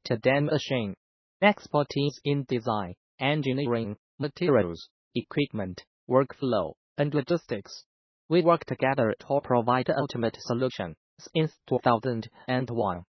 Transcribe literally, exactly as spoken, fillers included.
Tandem Machine. Expertise in design, engineering, materials, equipment, workflow, and logistics. We work together to provide ultimate solutions since two thousand one.